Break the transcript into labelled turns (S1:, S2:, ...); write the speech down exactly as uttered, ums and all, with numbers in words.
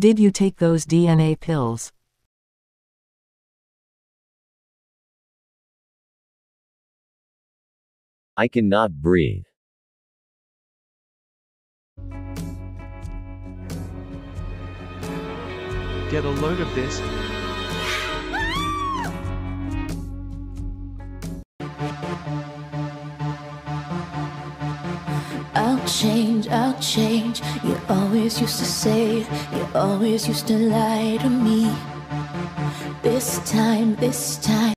S1: Did you take those D N A pills?
S2: I cannot breathe.
S3: Get a load of this.
S4: I'll change, I'll change. You always used to say, you always used to lie to me. This time, this time